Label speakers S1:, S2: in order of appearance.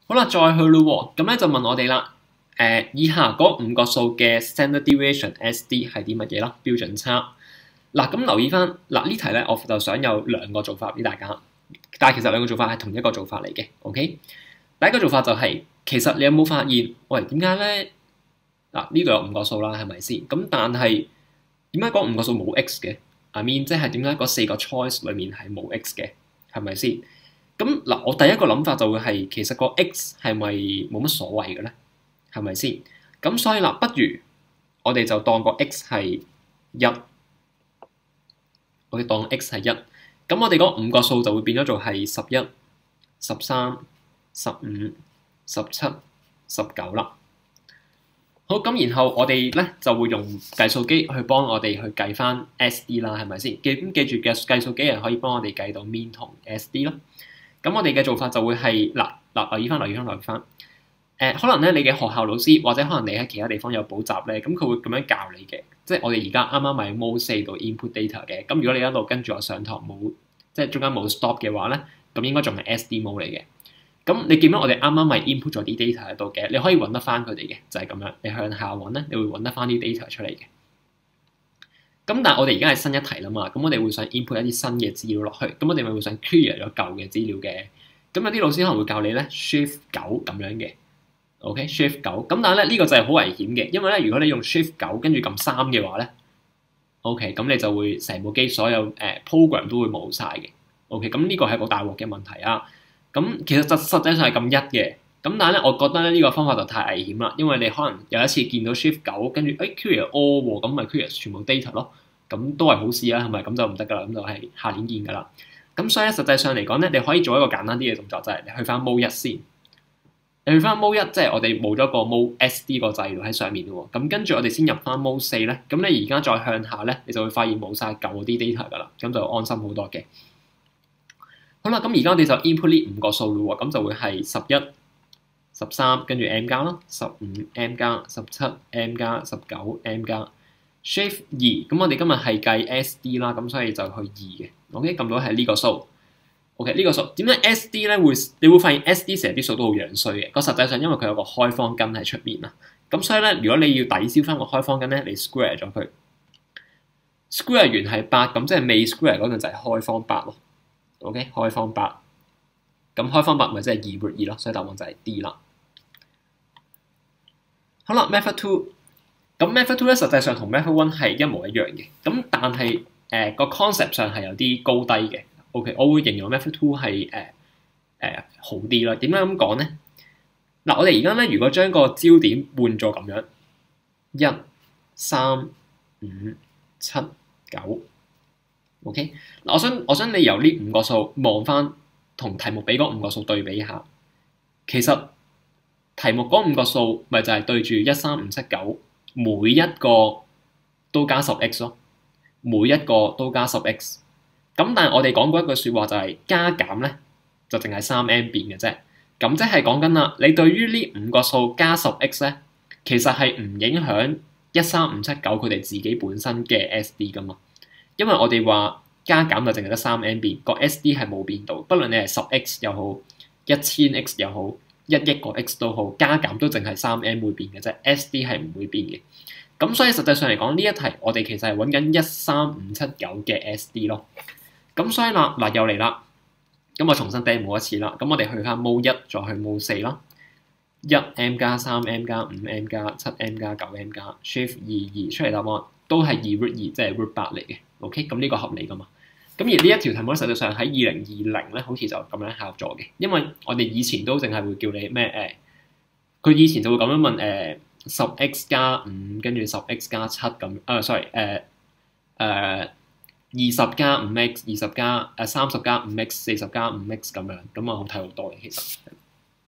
S1: 好啦，再去咯喎，咁咧就問我哋啦，以下嗰5個數嘅 standard deviation SD 係啲乜嘢啦？標準差。嗱，咁留意翻嗱呢題咧，我就想有2個做法俾大家，但係其實2個做法係同一個做法嚟嘅。OK，第一個做法就係、其實你有冇發現，喂點解咧？嗱呢度有5個數啦，係咪先？咁但係點解嗰5個數冇 x 嘅？I mean 即係點解嗰4個 choice 裡面係冇 x 嘅？係咪先？咁嗱，我第一個諗法就會係其實個 x 係咪冇乜所謂嘅咧？係咪先？咁所以啦，不如我哋就當個 x 係1，我哋當 x 係1，咁我哋嗰5個數就會變咗做係11、13、15、17、19啦。好，咁然後我哋咧就會用計數機去幫我哋去計翻 SD 啦，係咪先？記住嘅計數機係可以幫我哋計到 mean 同 SD 咯。咁我哋嘅做法就會係留意翻。可能咧你嘅學校老師或者可能你喺其他地方有補習咧，咁佢會咁樣教你嘅。即係我哋而家啱啱喺 Mode 4度 input data 嘅。咁如果你一路跟住我上堂冇即係中間冇 stop 嘅話咧，咁應該仲係 SD mode 嚟嘅。咁你見到我哋啱啱咪 input 咗啲 data 喺度嘅，你可以揾得翻佢哋嘅，就係咁樣。你向下揾咧，你會揾得翻啲 data 出嚟嘅。咁但係我哋而家係新一題啦嘛，咁我哋會想 input 一啲新嘅資料落去，咁我哋咪會想 clear 咗舊嘅資料嘅。咁有啲老師可能會教你咧 shift 9咁樣嘅 ，OK shift 9。咁但係咧呢個就係好危險嘅，因為咧如果你用 shift 9跟住撳3嘅話咧 ，OK 咁你就會成部機所有program 都會冇晒嘅。OK 咁呢個係個大鑊嘅問題啊。咁其實實際上係撳1嘅。咁但係咧，我覺得咧呢個方法就太危險啦，因為你可能有一次見到 shift 9跟住clear all 喎，咁咪 clear 全部 data 咯，咁都係好事啊，係咪？咁就唔得噶啦，咁就係下年見噶啦。咁所以實際上嚟講咧，你可以做一個簡單啲嘅動作，就係你去翻 mode 1先。你去翻 mode 1，即係我哋冇咗個 mode SD 個掣喺上面喎。咁跟住我哋先入翻 mode 4咧，咁你而家再向下咧，你就會發現冇晒舊嗰啲 data 噶啦，咁就安心好多嘅。好啦，咁而家我哋就 input 呢5個數咯喎，咁就會係11、13跟住 m 加啦，15 m 加、17 m 加、19 m 加 shift 2。咁我哋今日係計 SD 啦，咁所以就去2嘅。OK， 撳到係呢個數。OK， 呢個數點解 SD 咧你會發現 SD 成日啲數都好樣衰嘅。實際上因為佢有個開方根喺出面啦。咁所以咧，如果你要抵消翻個開方根咧，你 square 咗佢。square 完係8，咁即係未 square 嗰陣就係開方8咯。OK， 開方8。咁開方8咪即係2√2咯，所以答案就係 D 啦。好啦 ，method 2，咁 method 2咧實際上同 method 1係一模一樣嘅，咁但係個 concept 上係有啲高低嘅。OK， 我會形容 method 2係好啲啦。點解咁講咧？嗱，我哋而家咧如果將個焦點換做咁樣1、3、5、7、9。OK， 嗱，我想你由呢5個數望翻同題目俾嗰5個數對比下，其實題目嗰5個數咪就係對住1、3、5、7、9，每一個都加10x 咯，每一個都加10x。咁但係我哋講過一句説話就係加減咧就淨係3m 變嘅啫。咁即係講緊啦，你對於呢5個數加10x咧，其實係唔影響1、3、5、7、9佢哋自己本身嘅 SD 噶嘛。因為我哋話加減就淨係得3m 變，個 SD 係冇變到，不論你係10x 又好，1000x 又好，1億個 x 都好，加減都淨係3m 會變嘅啫 ，SD 係唔會變嘅。咁所以實際上嚟講，呢一題我哋其實係揾緊1、3、5、7、9嘅 SD 咯。咁所以嗱又嚟啦，咁我重新 demo 一次啦。咁我哋去翻 mode 1，再去 mode 4啦。1m 加3m 加5m 加7m 加9m 加 shift 2出嚟答案都係2√2，即係 √8嚟嘅。OK， 咁呢個合理噶嘛？咁而呢一條題目實際上喺2020咧，好似就咁樣考咗嘅，因為我哋以前都淨係會叫你咩佢以前就會咁樣問10x 加5跟住10x 加7咁，sorry 20加5x 20加30加5x 40加5x 咁樣，咁啊好睇好多嘅其實。